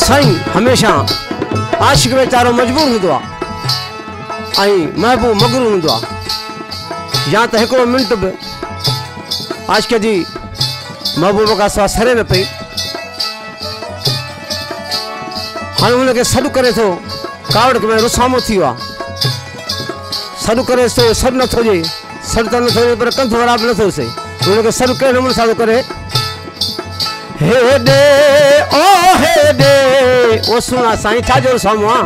साईं हमेशा आशिक बेचारो मजबूर हूंदो आहे ऐं महबूब मगरूर हूंदो आहे या त हिकिड़ो मिंट बि आशिक जी महबूब खां सवाइ सरे न पई हाणे हुनखे सॾु करे थो कावड़ में रुसामो थी वियो आहे सॾु करे थो सॾु नथो थिए सॾु त नथो थिए पर कंध बराबरि नथो थिए हुनखे सॾु कहिड़े नमूने सां थो करे हेॾे ओ हेॾे ओ सुना साईं छाजो रुसामो आहे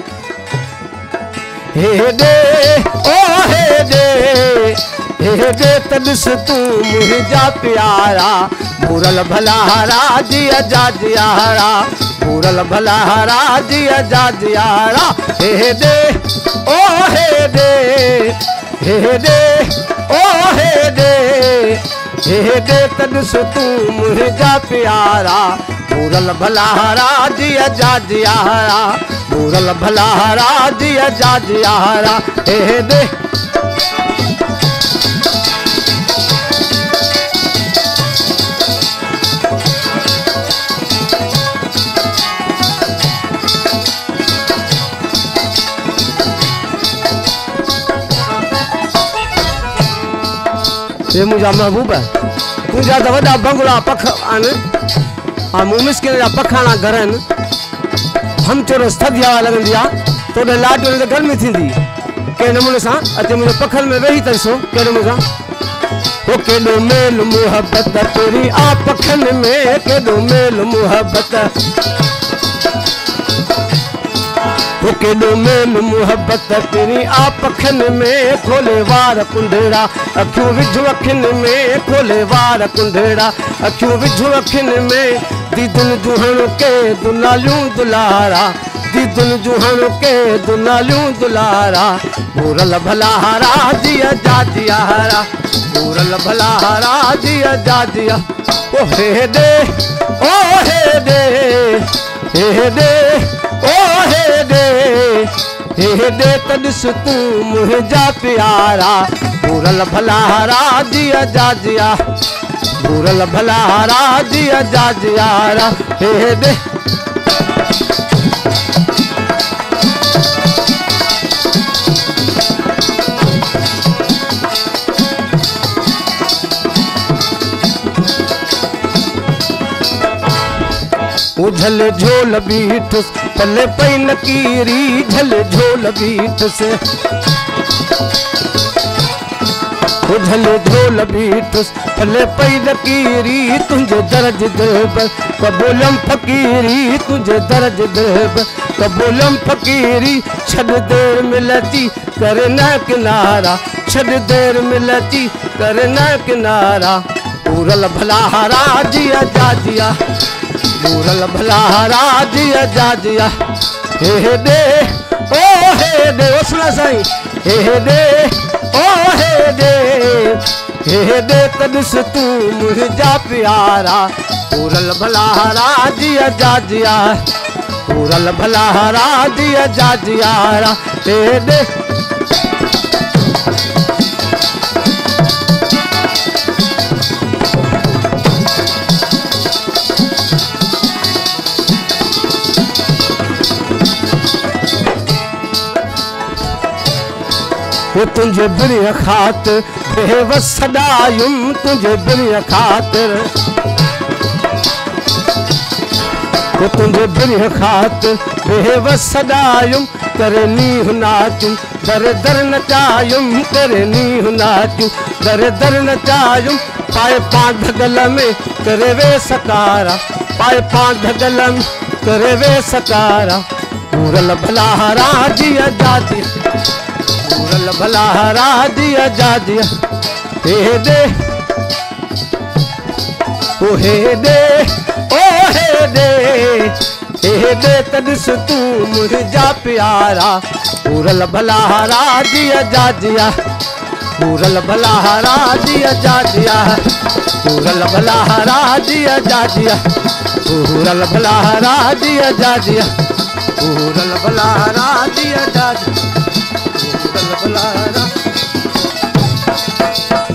हेॾे ओ हेॾे हेॾे त ॾिस तूं मुंहिंजा प्यारा भूरल भला राजीअ जा जियारा भूरल भला राजीअ जा जियारा हेॾे ओ हेॾे हेॾे ओ हेॾे हेॾे त ॾिस तूं मुंहिंजा प्यारा भूरल भला राजीअ जा जियारा भूरल भला राजीअ जा जियारा हेॾे ये मुझा महबूब है तुझा तो वॾा बंगला पख आहिनि ऐं मूं मिसकिन जा पखाणा घर आहिनि हम चोरस थधि हवा लॻंदी आहे तोॾे लाॾ में गर्मी थींदी कंहिं नमूने सां अचे मुंहिंजे पखनि में वेही त ॾिसो कहिड़े नमूने सां हो केॾो मेल मुहबत तुरी आ पखनि में केॾो मेल मुहबत वो केॾो मेल मुहबत तेरी आ पखनि में खोले वार कुंडड़ा अखियूं विझूं अखियुनि में खोले वार कुंडड़ा अखियूं विझूं अखियुनि में दीदुन जुहण के दुलालियूं दुलारा दीदुन जुहण के दुलालियूं दुलारा भूरल भला राजीअ जा जियारा भूरल भला राजीअ जा जिया ओ हेॾे ओ हेॾे हेॾे ओ हेॾे हेॾे त ॾिस तूं मुंहिंजा प्यारा भूरल भला राजीअ जा जिया भूरल भला राजीअ जा जियारा हेॾे झल झोल बीठुस पले पई नकीरी झल झोल बीठुस झल झोल बीठुस पले पई नकीरी तुंहिंजे दर्ज दिब कबूलम फ़कीरी तुंहिंजे दर्ज दिब कबूलम फ़कीरी छॾ देर मिलती करे न किनारा छॾ देर मिलती करे न किनारा भूरल भला राजीअ जा जिया भूरल भला राजीअ जा जिया हेॾे ओ हेॾे ओ सुना साईं हेॾे ओ हेॾे हेॾे त ॾिस तूं मुंहिंजा प्यारा भूरल भला राजीअ जा जिया भूरल भला राजीअ जा जियारा हेॾे तुझे बिरिय खातिर बेवस सदायुम तुझे बिरिय खातिर तुझे बिरिय खातिर बेवस सदायुम करे नीह नाचुम दर दर नचायुम करे नीह नाचुम दर दर नचायुम पाए पां धगल में करे वे सकारा पाए पां धगल में करे वे सकारा भूरल भला राजीअ जा जिया भूरल भला राजीअ जा जिया हेॾे ओ हेॾे ओ हेॾे हेॾे त ॾिस तूं मुंहिंजा प्यारा भूरल भला राजीअ जा जिया भूरल भला राजीअ जा जिया भूरल भला राजीअ जा जिया भूरल भला राजीअ जा जिया भूरल भला राजीअ जा जिया भूरल भला